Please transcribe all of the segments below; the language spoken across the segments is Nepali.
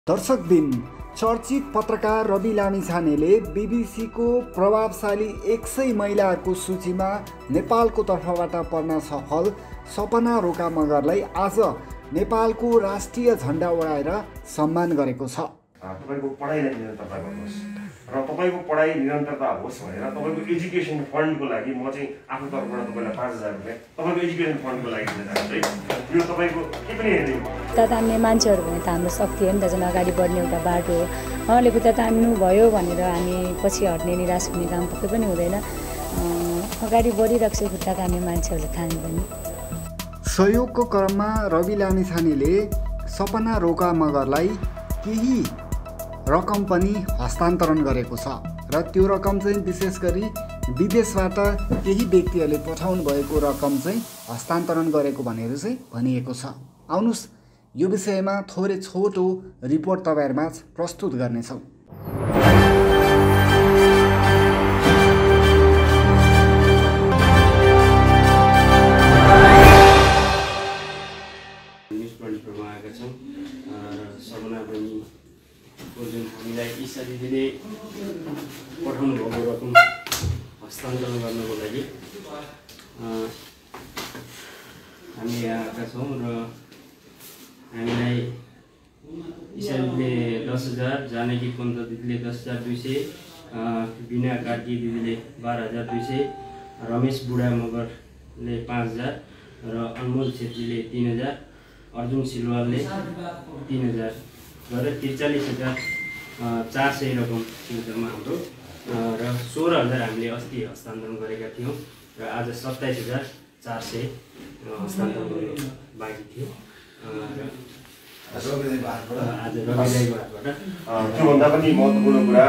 दर्शकबिन चर्चित पत्रकार रवि लामिछानेले बीबीसीको प्रभावशाली 100 महिलाहरूको सूचीमा नेपालको तर्फबाट पर्न सफल सपना रोका मगरलाई आज नेपालको राष्ट्रिय झण्डा ओढाएर सम्मान गरेको छ। तपाईको पढाइलाई निरन्तरता गर्नुहोस् र तपाईको पढाइ निरन्तरता होस् भनेर तपाईको एजुकेसन फन्डको लागि म चाहिँ आफ्नो तर्फबाट तपाईलाई 5000 रुपैयाँ तपाईको एजुकेसन फन्डको लागि दिन चाहन्छु है। यो तपाईको के पनि हेर्दिनु तान्ने मान्छेहरु भने त हाम्रो शक्ति हो नि त, जुन अगाडि बढ्ने एउटा बाटो हो। उहाँले खुट्टा तान्नु भयो भनेर हामी पछि हट्ने निराश हुने काम पक्कै पनि हुँदैन। अगाडि बढिरहेको छ खुट्टा तान्ने मान्छेहरुले थाहा पनि। सहयोगको क्रममा रवि लामिछानेले सपना रोका मगरलाई केही रकम पनि हस्तान्तरण गरेको छ र त्यो रकम चाहिँ विशेष गरी विदेशबाट केही व्यक्तिहरूले पठाउनु भएको रकम चाहिँ हस्तान्तरण गरेको भनेर चाहिँ भनिएको छ। आउनुस् यो विषयमा थोरै छोटो रिपोर्ट तपाईहरुमाझ प्रस्तुत गर्नेछौँ। जुन हामीलाई ईसा दिदीले पठाउनु भएको रकम हस्तान्तरण गर्नको लागि हामी यहाँ आएका छौँ र हामीलाई ईसा दिदीले 10,000, जानकी पन्त दिदीले 10,200, बिना कार्की दिदीले 12,200, रमेश बुढा मगरले 5,000 र अनमोल छेत्रीले 3,000, अर्जुन सिलवालले 3,000 गरेर 43,400 रकम फिर्तामा हाम्रो र 16,000 हामीले अस्ति हस्तान्तरण गरेका थियौँ र आज 27,400 हस्तान्तरण गर्नु बाँकी थियो आज रविदाईको हातबाट। त्योभन्दा पनि महत्त्वपूर्ण कुरा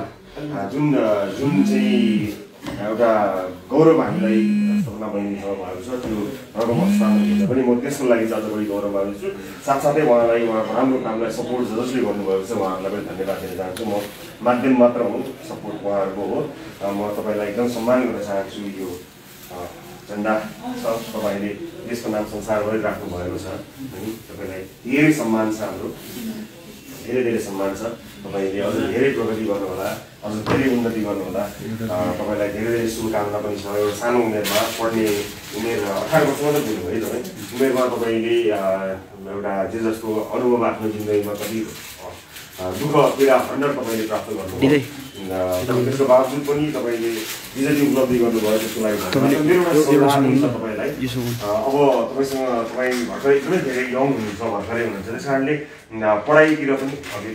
जुन चाहिँ एउटा गौरव हामीलाई सपना बहिनीसँग भएको छ, त्यो रकम हस्तान्तरण पनि म त्यसको लागि अझ बढी गौरव मान्छु छु। साथसाथै उहाँलाई उहाँको राम्रो कामलाई सपोर्ट जसले गर्नुभएको छ उहाँहरूलाई पनि धन्यवाद दिन चाहन्छु। म माध्यम मात्र हुँ, सपोर्ट उहाँहरूको हो। म तपाईँलाई एकदम सम्मान गर्न चाहन्छु। यो झन्डा छ, तपाईँले देशको नाम संसारभरि राख्नु भएको छ अनि तपाईँलाई धेरै सम्मान छ, हाम्रो धेरै धेरै सम्मान छ। तपाईँले अझ धेरै प्रगति गर्नुहोला, अझ धेरै उन्नति गर्नुहोला। तपाईँलाई धेरै धेरै शुभकामना पनि छ। एउटा सानो उमेरमा पढ्ने उमेर 18 वर्ष मात्रै पुग्नुभयो है तपाईँ। उमेरमा तपाईँले एउटा जे जस्तो अनुभव आफ्नो जिन्दगीमा कति दुःख पीडा खण्डन तपाईँले प्राप्त गर्नुभयो। त्यसको बावजुद पनि तपाईँले जति उपलब्धि गर्नुभयो त्यसको लागि मेरो एउटा सल्लाह छ तपाईँलाई। अब तपाईँसँग तपाईँ भर्खरै एकदमै धेरै यङ हुनुहुन्छ, भर्खरै हुनुहुन्छ, त्यस कारणले पढाइतिर पनि अघि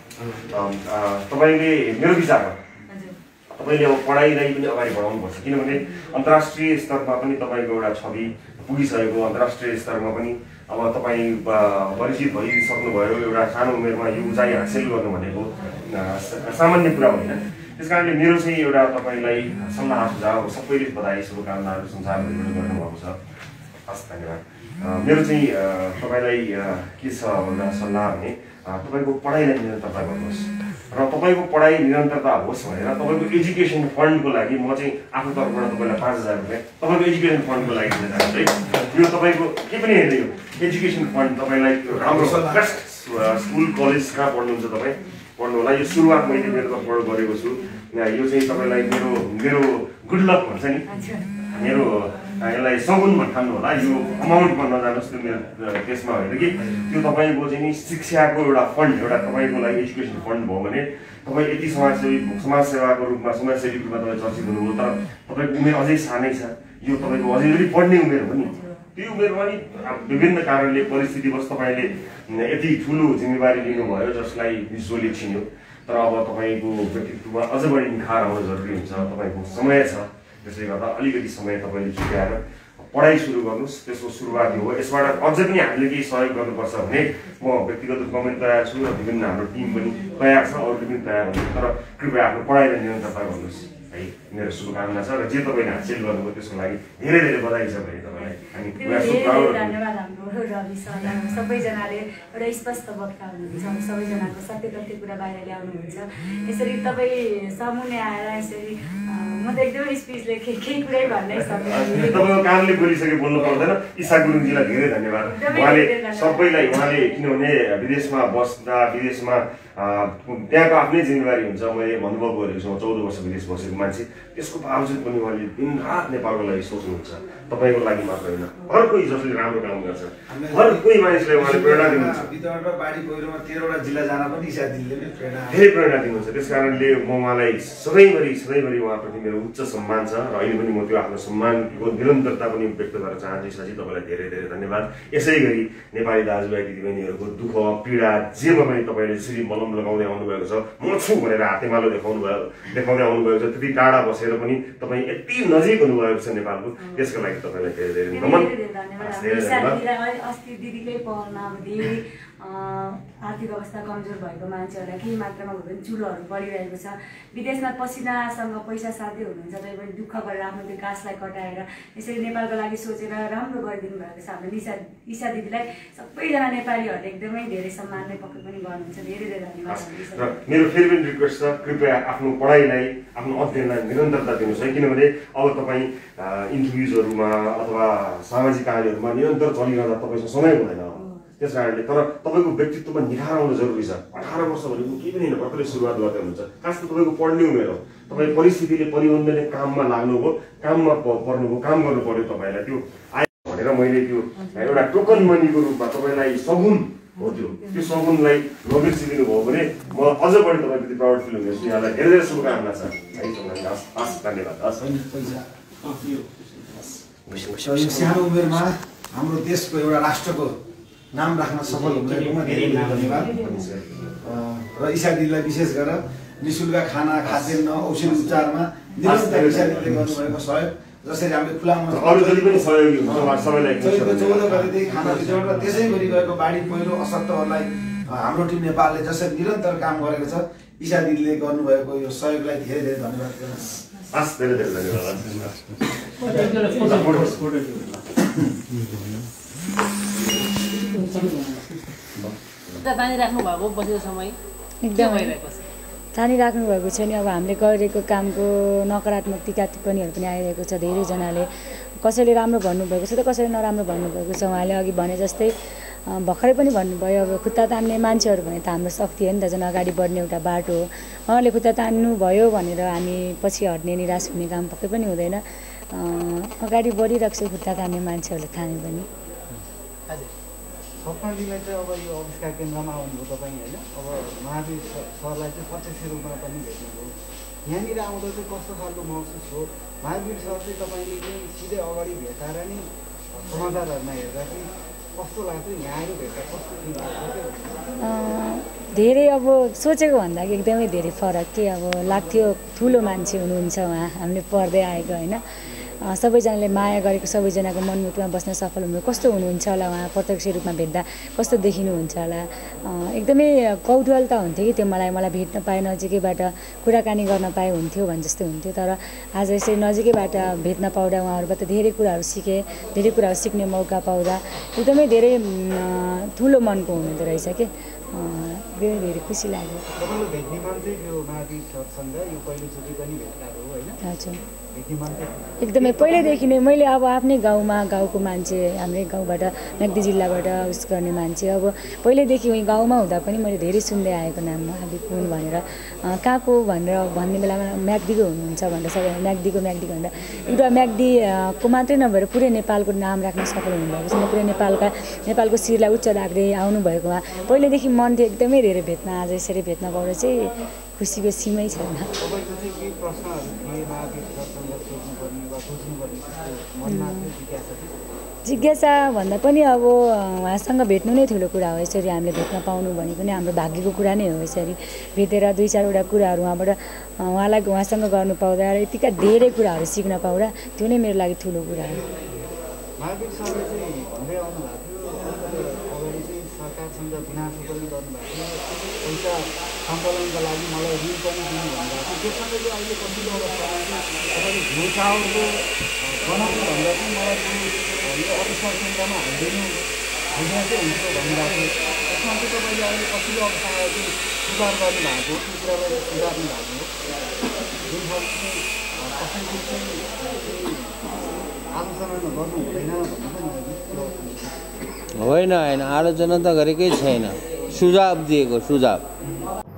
तपाईँले मेरो विचारमा तपाईँले अब पढाइलाई पनि अगाडि बढाउनुपर्छ। किनभने अन्तर्राष्ट्रिय स्तरमा पनि तपाईँको एउटा छवि पुगिसकेको, अन्तर्राष्ट्रिय स्तरमा पनि अब तपाईँ परिचित भइसक्नुभयो। एउटा सानो उमेरमा यो उचाइ हासिल गर्नु भनेको सामान्य कुरा होइन। त्यस कारणले मेरो चाहिँ एउटा तपाईँलाई सल्लाह सुझाव, सबैले बधाई शुभकामनाहरू संसारभरिबाट गर्नुभएको छ। हस्, धन्यवाद। मेरो चाहिँ तपाईँलाई के छ भन्दा सल्लाह भने तपाईँको पढाइलाई निरन्तरता गर्नुहोस् र तपाईँको पढाइ निरन्तरता होस् भनेर तपाईँको एजुकेसन फन्डको लागि म चाहिँ आफ्नो तर्फबाट तपाईँलाई 5,000 रुपैयाँ तपाईँको एजुकेसन फन्डको लागि दिन चाहन्छु है। यो तपाईँको के पनि हेर्दिनु एजुकेसन फन्ड तपाईँलाई राम्रो बेस्ट स्कुल कलेज कहाँ पढ्नुहुन्छ तपाईँ पढ्नु होला। यो सुरुवात मैले मेरो तर्फबाट गरेको छु। यो चाहिँ तपाईँलाई मेरो गुड लक भन्छ नि, मेरो यसलाई सगुन भन्नु होला। यो अमाउन्टमा नजानुहोस्, त्यो मेरो केसमा होइन कि त्यो तपाईँको चाहिँ नि शिक्षाको एउटा फन्ड, एउटा तपाईँको लागि एजुकेसन फन्ड भयो भने तपाईँ यति समाजसेवाको रूपमा समाजसेवीको रूपमा तपाईँ चर्चित हुनुभयो। तर तपाईँको उमेर अझै सानै छ, यो तपाईँको अझै पनि पढ्ने उमेर हो नि। त्यो उमेरमा नि विभिन्न कारणले परिस्थितिवश तपाईँले यति ठुलो जिम्मेवारी लिनुभयो जसलाई विश्वले छिन्यो। तर अब तपाईँको व्यक्तित्वमा अझ बढी निखार आउन जरुरी हुन्छ। तपाईँको समय छ, त्यसले गर्दा अलिकति समय तपाईँले छुट्याएर पढाइ सुरु गर्नुहोस्। त्यसको सुरुवात हो। यसबाट अझ पनि हामीले केही सहयोग गर्नुपर्छ भने म व्यक्तिगत रूपमा पनि तयार छु र विभिन्न हाम्रो टिम पनि तयार छ, अरूले पनि तयार हुन्छ। तर कृपया आफ्नो पढाइलाई निरन्तरता गर्नुहोस् है, मेरो शुभकामना छ। र जे तपाईँले हासिल गर्नुभयो त्यसको लागि धेरै धेरै बधाई छ भाइ तपाईँलाई। तपाईँलाई हामी धन्यवाद हाम्रो रवि सरलाई सबैजनाले एउटा स्पष्ट वक्ता हुनुहुन्छ सबैजनाको सत्य तथ्य कुरा बाहिर ल्याउनुहुन्छ यसरी तपाईँ सामुन्ने आएर यसरी म त एकदमै स्पिचले केही कुरै भन्नै सक्दिनँ तपाईँको कामले बोलिसके बोल्नु पर्दैन ईशा गुरुङजीलाई धेरै धन्यवाद उहाँले किनभने विदेशमा बस्दा विदेशमा त्यहाँको आफ्नै जिम्मेवारी हुन्छ मैले अनुभव गरेको छु 14 वर्ष विदेश बसेको मान्छे त्यसको बावजुद पनि उहाँले दिनरात नेपालको लागि सोच्नुहुन्छ तपाईँको लागि मात्र होइन हर कोही जसले राम्रो काम गर्छ हर कोही मानिसलाई उहाँले प्रेरणा दिनुहुन्छ विदर्भ बाढी पहिरोमा 13 वटा जिल्ला जान पनि ईशा दिदीले नै धेरै प्रेरणा दिनुहुन्छ त्यस कारणले म उहाँलाई सधैँभरि उहाँप्रति मेरो उच्च सम्मान छ र अहिले पनि म त्यो आफ्नो सम्मानको निरन्तरता पनि व्यक्त गर्न चाहन्छु ईशाजी तपाईँलाई धेरै धेरै धन्यवाद यसै गरी नेपाली दाजुभाइ दिदीबहिनीहरूको दुःख पीडा जेमा पनि तपाईँले यसरी मलम लगाउँदै आउनुभएको छ म छु भनेर हातेमालो देखाउँदै आउनुभएको छ त्यति टाढा बसेर पनि तपाईँ यति नजिक हुनुभएको छ नेपालको त्यसको लागि तपाईँलाई धेरै धेरै नमन अस्ति दिदीकै पहलमा अब धेरै आर्थिक अवस्था कमजोर भएको मान्छेहरूलाई केही मात्रामा भए पनि चुलोहरू बढिरहेको छ विदेशमा पसिनासँग पैसा साध्य हुनुहुन्छ तैपनि दुःख गरेर आफ्नो त्यो गाँसलाई कटाएर यसरी नेपालको लागि सोचेर राम्रो गरिदिनु भएको छ हाम्रो ईशा दिदीलाई सबैजना नेपालीहरूले एकदमै धेरै सम्मान नै पक्कै पनि गर्नुहुन्छ धेरै धेरै धन्यवाद र मेरो फेरि पनि रिक्वेस्ट छ कृपया आफ्नो पढाइलाई आफ्नो अध्ययनलाई निरन्तरता दिनुहोस् है किनभने अब तपाईँ इन्टरभ्युजहरूमा अथवा सामाजिक कार्यहरूमा निरन्तर चलिरहँदा तपाईँसँग समय हुँदैन त्यस कारणले तर तपाईँको व्यक्तित्वमा निखार आउनु जरुरी छ 18 वर्ष भनेको केही पनि होइन भर्खरै सुरुवात गर्दै हुनुहुन्छ खास त तपाईँको पढ्ने उमेर हो तपाईँ परिस्थितिले परिबन्धले काममा लाग्नुभयो काममा पर्नुभयो काम गर्नु पर्यो तपाईँलाई त्यो आयो भनेर मैले त्यो एउटा टोकन मनीको रूपमा तपाईँलाई सगुन हो त्यो सगुनलाई नबिर्सिदिनु भयो भने म अझ बढी तपाईँप्रति प्राउड फिल हुनेछु यहाँलाई धेरै धेरै शुभकामना छ हस् धन्यवाद सानो उमेरमा हाम्रो देशको एउटा राष्ट्रको नाम राख्न सफल हुनुभएकोमा धेरै धन्यवाद र ईशा दिदीलाई विशेष गरेर निःशुल्क खाना खाद्यान्न औषधि उपचारमा निरन्तर ईशा दिदीले गर्नुभएको सहयोग जसरी हामीले खुलामा अरु जति पनि सहयोगी हुन्छ सबैलाई 14 गतेदेखि खाना वितरण र त्यसै गरी गएको बाढी पहिरो असक्तहरूलाई हाम्रो टिम नेपालले जसरी निरन्तर काम गरेको छ ईशा दिदीले गर्नुभएको यो सहयोगलाई धेरै धेरै धन्यवाद दिन हस् धेरै धेरै धन्यवाद तानिराख्नु भएको बसेको समय एकदमै तानिराख्नु भएको छ नि अब हामीले गरेको कामको नकारात्मक टीका टिप्पणीहरू पनि आइरहेको छ धेरैजनाले कसैले राम्रो भन्नुभएको छ त कसैले नराम्रो भन्नुभएको छ उहाँले अघि भने जस्तै भर्खरै पनि भन्नुभयो अब खुट्टा तान्ने मान्छेहरू भने त हाम्रो शक्ति हो नि त झन् अगाडि बढ्ने एउटा बाटो हो उहाँले खुट्टा तान्नु भयो भनेर हामी पछि हट्ने निराश हुने काम पक्कै पनि हुँदैन अगाडि बढिरहेको छ खुट्टा तान्ने मान्छेहरूले थाने पनि सपनाजीलाई चाहिँ अब यो आविष्कार केन्द्रमा आउनुभयो तपाईँ होइन अब महावीर सरलाई चाहिँ प्रत्यक्ष रूपमा पनि भेट्नुभयो यहाँनिर आउँदा चाहिँ कस्तो खालको महसुस हो महावीर सर चाहिँ तपाईँले चाहिँ सिधै अगाडि भेटाएर नि समाचारहरूमा हेर्दा चाहिँ कस्तो लाग्थ्यो यहाँ आएर भेट्दा कस्तो फिल धेरै अब सोचेको भन्दा एकदमै धेरै फरक के अब लाग्थ्यो ठुलो मान्छे हुनुहुन्छ उहाँ हामीले पढ्दै आएको होइन सबैजनाले माया गरेको सबैजनाको मनमुटुमा बस्न सफल हुनु कस्तो हुनुहुन्छ होला उहाँ प्रत्यक्ष रूपमा भेट्दा कस्तो देखिनुहुन्छ होला एकदमै कौतूहलता हुन्थ्यो कि त्यो मलाई भेट्न पाए नजिकैबाट कुराकानी गर्न पाए हुन्थ्यो भने जस्तो हुन्थ्यो तर आज यसरी नजिकैबाट भेट्न पाउँदा उहाँहरूबाट धेरै कुराहरू सिकेँ धेरै कुराहरू सिक्ने मौका पाउँदा एकदमै धेरै ठुलो मनको हुनुहुँदो रहेछ कि धेरै धेरै खुसी लाग्यो हजुर एकदमै पहिल्यैदेखि नै मैले अब आफ्नै गाउँको मान्छे हाम्रै गाउँबाट म्याग्दी जिल्लाबाट उस गर्ने मान्छे अब पहिल्यैदेखि उहीँ गाउँमा हुँदा पनि मैले धेरै सुन्दै आएको नाम आदि कुन भनेर कहाँको भनेर भन्ने बेलामा म्याग्दीको हुनुहुन्छ भनेर सबै म्याग्दीको भनेर एउटा म्याग्दीको मात्रै नभएर पुरै नेपालको नाम राख्न सफल हुनुभएको छ पुरै नेपालको शिरलाई उच्च राख्दै आउनुभएकोमा पहिल्यैदेखि मन थियो एकदमै धेरै भेट्न आज यसरी भेट्न पाउँदा चाहिँ खुसीको सीमै छैन जिज्ञासा भन्दा पनि अब उहाँसँग भेट्नु नै ठुलो कुरा हो यसरी हामीले भेट्न पाउनु भनेको नै हाम्रो भाग्यको कुरा नै हो यसरी भेटेर 2-4वटा कुराहरू उहाँसँग गर्नु पाउँदा र यतिका धेरै कुराहरू सिक्न पाउँदा त्यो नै मेरो लागि ठुलो कुरा हो सञ्चालनको लागि मलाई ऋण पनि दिनु भन्दा त्यसमा चाहिँ अहिले पछिल्लो अवस्थामा चाहिँ तपाईँले घिउ चाउरको बनाउनु भन्दा चाहिँ मलाई यो अविश्वास केन्द्रमा हालिदिनु हुँदैन चाहिँ हुन्छ भनिरहेको यसमा चाहिँ तपाईँले अहिले पछिल्लो अवस्थामा चाहिँ सुधार गर्नुभएको त्यो कुरालाई सुधार्नु भएको जुन खालको चाहिँ कसैले चाहिँ आलोचना गर्नु हुँदैन भन्नु पनि होइन आलोचना त गरेकै छैन, सुझाव दिएको सुझाव।